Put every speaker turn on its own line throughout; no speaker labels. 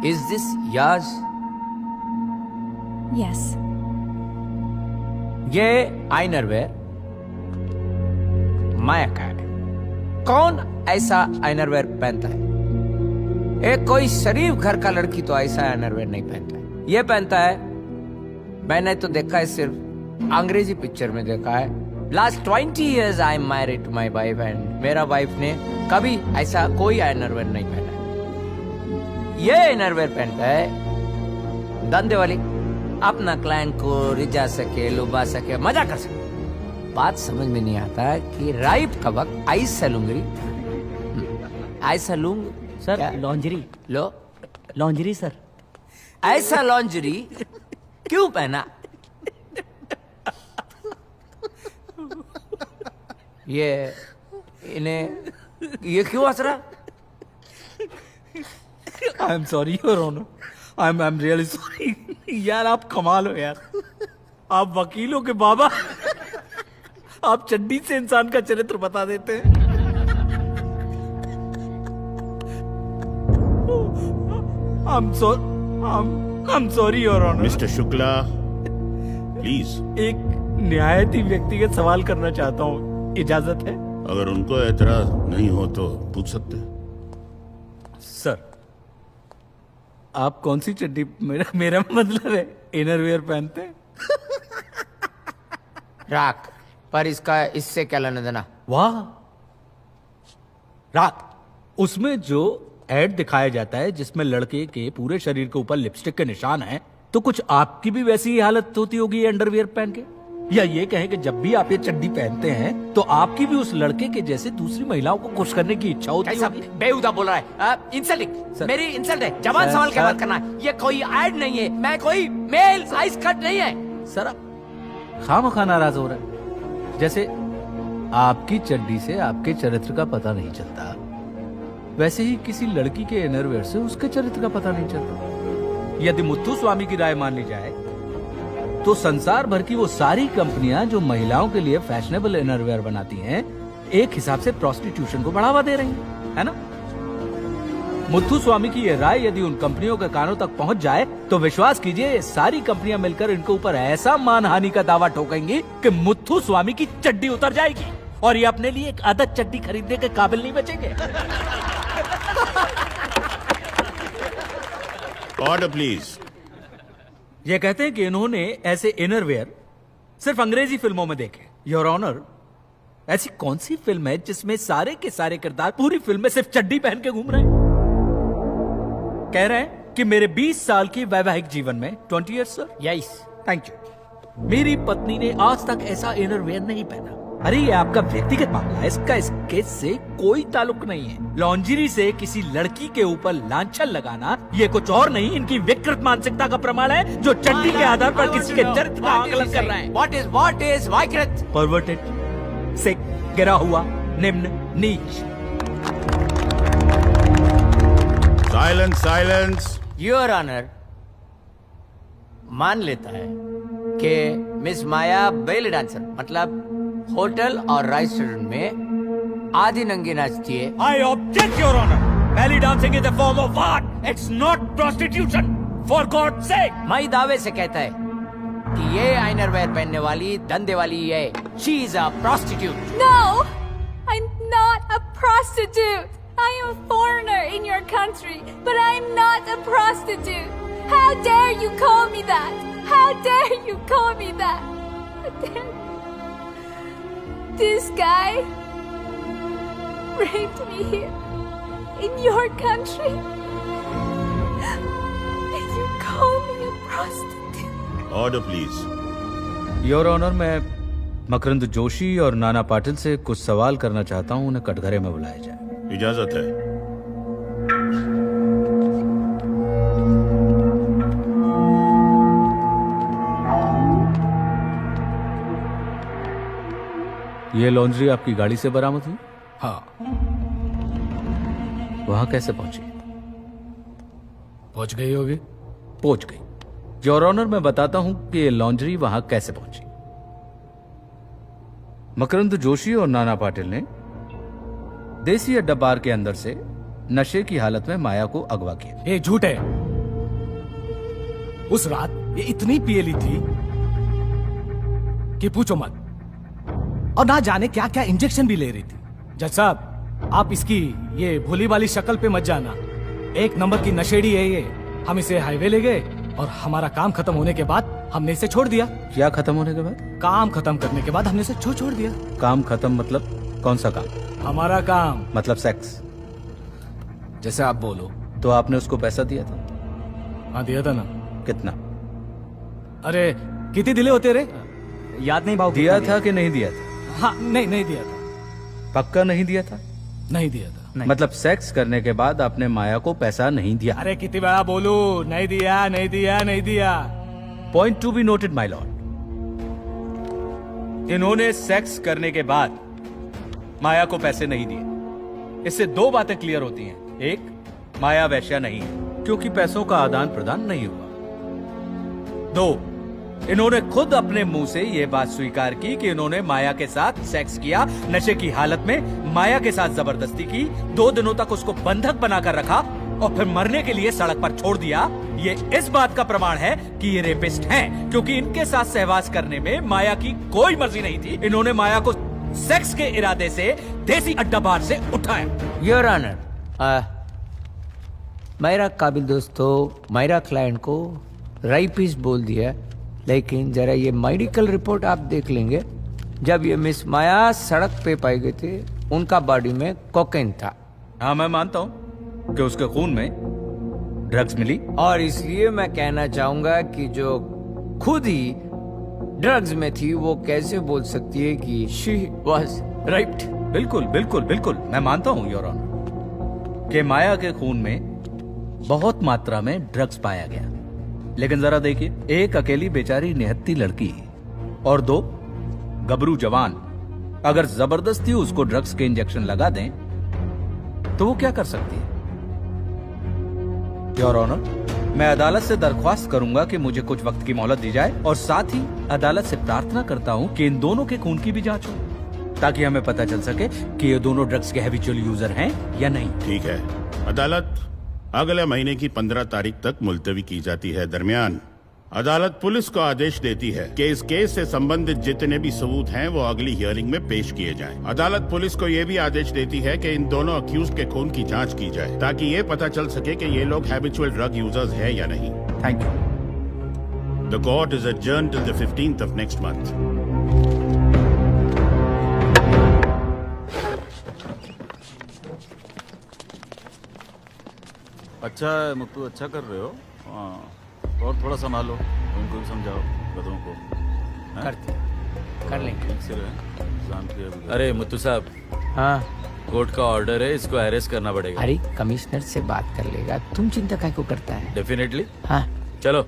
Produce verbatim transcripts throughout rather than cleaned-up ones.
Is this yours?
Yes.
ये आइनरवेयर माया का है। कौन ऐसा आइनरवेयर पहनता है? एक कोई शरीफ घर का लड़की तो ऐसा आइनरवेयर नहीं पहनता है। ये पहनता है, मैंने तो देखा है, सिर्फ अंग्रेजी पिक्चर में देखा है। Last twenty years I am married to my wife and मेरा वाइफ ने कभी ऐसा कोई आइनरवेयर नहीं पहना है। ये आइनरवेयर पहनता है धंधे वाली, अपना क्लाइंट को रिझा सके, लुभा सके, मजा कर सके। बात समझ में नहीं आता कि राइप का वक्त ऐसा लुंगरी ऐसा लुंग
सर लॉन्जरी
लो
लॉन्जरी सर
ऐसा लॉन्जरी क्यों पहना? ये इन्हें ये क्यों हंस रहा?
I am sorry your honour, I am I am really sorry. यार आप कमाल हो यार, आप वकीलों के बाबा, आप चड्डी से इंसान का चरित्र बता देते हैं। I am sorry, I am sorry your honour.
Mister Shukla please.
एक न्यायाधीश व्यक्तिगत सवाल करना चाहता हूँ, इजाजत है?
अगर उनको एतराज नहीं हो तो पूछ सकते हैं।
सर आप कौन सी चड्डी, मेरा मेरा मतलब है इनरवेयर पहनते हैं?
राख, पर इसका इससे क्या लेना देना?
वाह राख, उसमें जो एड दिखाया जाता है जिसमें लड़के के पूरे शरीर के ऊपर लिपस्टिक के निशान हैं, तो कुछ आपकी भी वैसी ही हालत होती होगी अंडरवियर पहन के? या ये कहें कि जब भी आप ये चड्डी पहनते हैं तो आपकी भी उस लड़के के जैसे दूसरी महिलाओं को खुश करने की इच्छा होती है?
बेहुदा बोल रहा है, इंसल्टिंग, मेरी इंसल्ट है। जवान सवाल के बात करना है। ये कोई ऐड नहीं है, मैं कोई मेल साइज कट नहीं है।
सर आप खामखा नाराज हो रहे हैं, जैसे आपकी चड्डी से आपके चरित्र का पता नहीं चलता, वैसे ही किसी लड़की के इनरवेयर से उसके चरित्र का पता नहीं चलता। यदि मुत्थु स्वामी की राय मान ली जाए तो संसार भर की वो सारी कंपनियां जो महिलाओं के लिए फैशनेबल इनरवेयर बनाती हैं, एक हिसाब से प्रोस्टिट्यूशन को बढ़ावा दे रही हैं, है ना? मुत्थु स्वामी की ये राय यदि उन कंपनियों के कानों तक पहुंच जाए तो विश्वास कीजिए सारी कंपनियां मिलकर इनके ऊपर ऐसा मानहानि का दावा ठोकेंगी कि मुत्थु स्वामी की चड्डी उतर जाएगी और ये अपने लिए एक आदत चड्डी खरीदने के काबिल नहीं बचेंगे।
Order please.
ये कहते हैं कि इन्होंने ऐसे इनरवेयर सिर्फ अंग्रेजी फिल्मों में देखे। योर ऑनर, ऐसी कौन सी फिल्म है जिसमें सारे के सारे किरदार पूरी फिल्म में सिर्फ चड्डी पहन के घूम रहे हैं? कह रहे हैं कि मेरे बीस साल की वैवाहिक जीवन में twenty years sir,
yes,
thank you, मेरी पत्नी ने आज तक ऐसा इनरवेयर नहीं पहना। अरे ये आपका व्यक्तिगत मामला है, इसका इस केस से कोई ताल्लुक नहीं है। लॉन्जरी से किसी लड़की के ऊपर लांछन लगाना ये कुछ और नहीं, इनकी विकृत मानसिकता का प्रमाण है जो चड्डी के आधार पर किसी के चरित्र का आकलन कर रहे हैं।
What is what is विकृत?
परवर्टेड, सिक, गिरा हुआ, निम्न, नीच।
Silence, silence.
योर ऑनर, मान लेता है कि मिस माया बेली डांसर, मतलब होटल और रेस्टोरेंट में आधी नंगी नाचती है।
I object, Your Honor. Belly dancing is a form of art. It's not prostitution. For God's sake.
मैं दावे से कहता है कि ये आइनरवेयर पहनने वाली धंधे वाली है। She is a prostitute.
No, I'm not a prostitute. I am a foreigner in your country, but I'm not a prostitute. How dare you call me that? How dare you call me that? This guy raped me here in your country, and you call me a prostitute.
Order please.
Your honour, मैं मकरंद जोशी और नाना पाटिल से कुछ सवाल करना चाहता हूं, उन्हें कटघरे में बुलाया जाए।
इजाजत है।
ये लॉन्ड्री आपकी गाड़ी से बरामद हुई?
हाँ।
वहां कैसे पहुंची?
पहुंच गई होगी।
पहुंच गई। योर ऑनर, मैं बताता हूं कि ये लॉन्ड्री वहां कैसे पहुंची। मकरंद जोशी और नाना पाटिल ने देसी अड्डा बार के अंदर से नशे की हालत में माया को अगवा किया।
ये झूठ है। उस रात ये इतनी पियली थी कि पूछो मत, और ना जाने क्या क्या इंजेक्शन भी ले रही थी। जज साहब, आप इसकी ये भोली वाली शक्ल पे मत जाना, एक नंबर की नशेड़ी है ये। हम इसे हाईवे ले गए और हमारा काम खत्म होने के बाद हमने इसे छोड़ दिया।
क्या खत्म होने के बाद?
काम खत्म करने के बाद हमने इसे छोड़ छोड़ दिया।
काम खत्म मतलब कौन सा काम?
हमारा काम
मतलब सेक्स।
जैसे आप बोलो।
तो आपने उसको पैसा दिया था?
हाँ दिया था ना।
कितना?
अरे कितने दिले होते रे?
याद नहीं भाव।
दिया था कि नहीं दिया था?
हाँ नहीं नहीं दिया था।
पक्का नहीं दिया था?
नहीं दिया था।
नहीं।
मतलब सेक्स करने के बाद आपने माया को पैसा नहीं दिया?
अरे कितनी बड़ा बोलू, नहीं दिया नहीं दिया नहीं दिया।
Point to be noted my lord. इन्होंने सेक्स करने के बाद माया को पैसे नहीं दिए। इससे दो बातें क्लियर होती हैं। एक, माया वैश्या नहीं है क्योंकि पैसों का आदान प्रदान नहीं हुआ। दो, इन्होंने खुद अपने मुंह से यह बात स्वीकार की कि इन्होंने माया के साथ सेक्स किया, नशे की हालत में माया के साथ जबरदस्ती की, दो दिनों तक उसको बंधक बनाकर रखा और फिर मरने के लिए सड़क पर छोड़ दिया। ये इस बात का प्रमाण है कि ये रेपिस्ट हैं, क्योंकि इनके साथ सहवास करने में माया की कोई मर्जी नहीं थी। इन्होंने माया को सेक्स के इरादे से देसी अड्डा बार से उठाया।
योर ऑनर, मेरा काबिल दोस्तों मेरा क्लाइंट को राइपिस्ट बोल दिया, लेकिन जरा ये मेडिकल रिपोर्ट आप देख लेंगे। जब ये मिस माया सड़क पे पाए गए थे, उनका बॉडी में कोकेन था।
हाँ मैं मानता हूं कि उसके खून में ड्रग्स मिली,
और इसलिए मैं कहना चाहूंगा कि जो खुद ही ड्रग्स में थी वो कैसे बोल सकती है कि शी वाज राइप्ड।
बिल्कुल बिल्कुल बिल्कुल मैं मानता हूं योर ऑनर कि माया के खून में बहुत मात्रा में ड्रग्स पाया गया। लेकिन जरा देखिए, एक अकेली बेचारी निहत्ती लड़की और दो गबरू जवान अगर जबरदस्ती उसको ड्रग्स के इंजेक्शन लगा दें तो वो क्या कर सकती है? योर ऑनर, मैं अदालत से दरख्वास्त करूंगा कि मुझे कुछ वक्त की मोहलत दी जाए और साथ ही अदालत से प्रार्थना करता हूं कि इन दोनों के खून की भी जांच हो, ताकि हमें पता चल सके कि ये दोनों ड्रग्स के हैबिचुअल यूजर हैं या नहीं।
ठीक है, अदालत अगले महीने की पंद्रह तारीख तक मुलतवी की जाती है। दरमियान अदालत पुलिस को आदेश देती है कि इस केस से संबंधित जितने भी सबूत हैं वो अगली हियरिंग में पेश किए जाएं। अदालत पुलिस को ये भी आदेश देती है कि इन दोनों अक्यूज के खून की जांच की जाए, ताकि ये पता चल सके कि ये लोग हैबिचुअल ड्रग यूजर्स हैं या नहीं।
Thank you.
The court is adjourned till the fifteenth of next month.
अच्छा है मुत्तू, अच्छा कर रहे हो। हाँ, और थोड़ा संभालो, उनको भी समझाओ, गधों को।
करते कर लेंगे।
ठीक से रहे, शांत रहे।
अरे मुत्तू साहब,
हाँ
कोर्ट का ऑर्डर है, इसको अरेस्ट करना पड़ेगा।
अरे कमिश्नर से बात कर लेगा, तुम चिंता काय को करता है।
डेफिनेटली।
हाँ
चलो।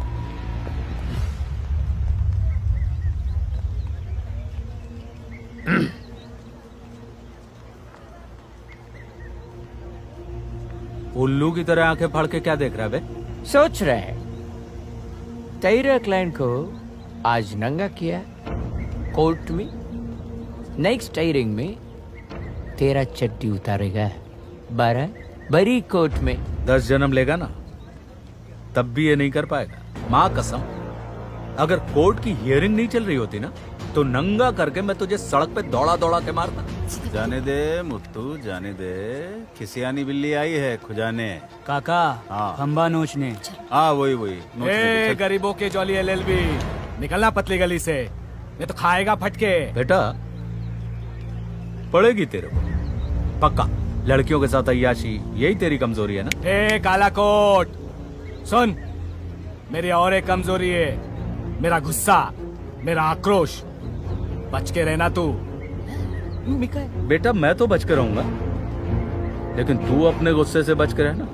उल्लू की तरह आंखें फाड़ के क्या देख रहा है बे?
सोच रहे हैं तेरे क्लाइंट को आज नंगा किया कोर्ट में, नेक्स्ट हियरिंग में तेरा चड्डी उतारेगा बारह बड़ी कोर्ट में।
दस जन्म लेगा ना तब भी ये नहीं कर पाएगा। माँ कसम, अगर कोर्ट की हियरिंग नहीं चल रही होती ना तो नंगा करके मैं तुझे सड़क पे दौड़ा दौड़ा के मारता।
जाने दे मुत्तू, जाने दे। खिसियानी बिल्ली आई है खुजाने।
काका,
हाँ।
खंबा नोचने।
हाँ वही वही नोच
ए,
ले।
गरीबों के जॉली एलएलबी, निकलना पतली गली से, ये तो खाएगा फटके।
बेटा पड़ेगी तेरे को पक्का। लड़कियों के साथ अय्याशी यही तेरी कमजोरी है ना?
ए काला कोट, सुन, मेरी और एक कमजोरी है, मेरा गुस्सा, मेरा आक्रोश। बच के रहना तू।
बेटा मैं तो बच के रहूंगा, लेकिन तू अपने गुस्से से बच के रहना।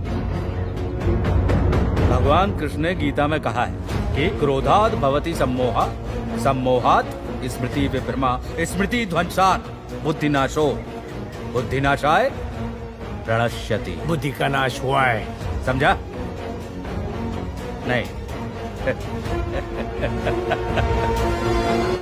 भगवान कृष्ण ने गीता में कहा है कि क्रोधात् भवति सम्मोहा, सम्मोहात् स्मृति विभ्रमा, स्मृति ध्वंसात् बुद्धिनाशो, बुद्धिनाशाय प्रणश्यति।
बुद्धि का नाश हुआ है,
समझा? नहीं